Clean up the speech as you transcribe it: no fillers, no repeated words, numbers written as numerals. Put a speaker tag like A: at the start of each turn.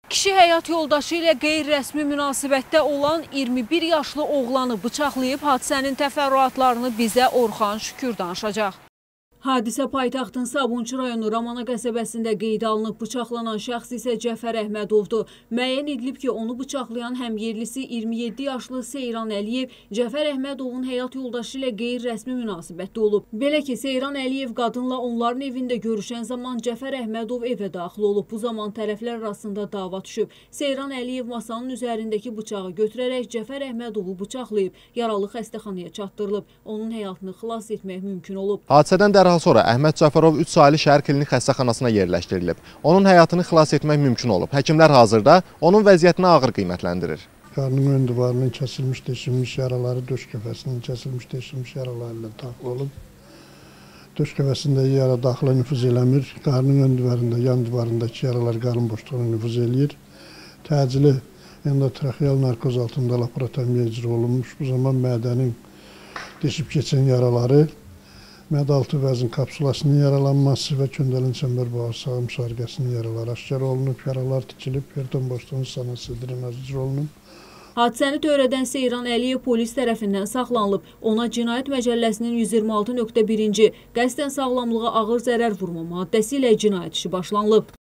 A: Kişi həyat yoldaşı ilə qeyri-rəsmi münasibətdə olan 21 yaşlı oğlanı bıçaqlayıb, hadisənin təfərrüatlarını bizə Orxan Şükür danışacaq. Hadisə paytaxtın Sabunçu rayonu Ramana qəsəbəsində qeydə alınıb. Bıçaqlanan şəxs isə Cəfər Əhmədovdur. Müəyyən edilib ki, onu bıçaqlayan həmyerlisi 27 yaşlı Seyran Əliyev Cəfər Əhmədovun həyat yoldaşı ilə qeyri-rəsmi münasibətdə olub. Belə ki, Seyran Əliyev qadınla onların evində görüşən zaman Cəfər Əhmədov evə daxil olub. Bu zaman tərəflər arasında dava düşüb. Seyran Əliyev masanın üzərindəki bıçağı götürərək Cəfər Əhmədovu bıçaqlayıb. Yaralı xəstəxanaya çatdırılıb. Onun həyatını xilas etmək mümkün olub.
B: Hadisədən dərhal sonra Əhməd Cəfərov 3 saylı şəhər klinik xəstəxanasına yerləşdirilib. Onun həyatını xilas etmək mümkün olub. Həkimlər hazırda onun vəziyyətini ağır qiymətləndirir.
C: Qarnının ön divarının kəsilmiş, deşilmiş yaraları, döş qəfəsinin kəsilmiş, deşilmiş yaralarıyla daxil olub. Döş qəfəsində yara daxilə nüfuz eləmir. Qarnının ön divarında, yan divarındakı yaralar qarın boşluğuna nüfuz eləyir. Təcili endotraxeal narkoz altında laboratoriya icra olunmuş. Bu zaman mədənin deşib keçən yaraları, mədə-altı vəzin kapsulasının yaralanması və köndəlin çəmbər bağırsağı müsahiqəsinin yaraları aşkar olunub, yaralar tikilib, perton boşluğunun sanası drenaj icra olunub.
A: Hadisəni törədən Seyran Əliyev polis tərəfindən saxlanılıb. Ona Cinayət Məcəlləsinin 126.1-ci qəsdən sağlamlığa ağır zərər vurma maddəsi ilə cinayət işi başlanılıb.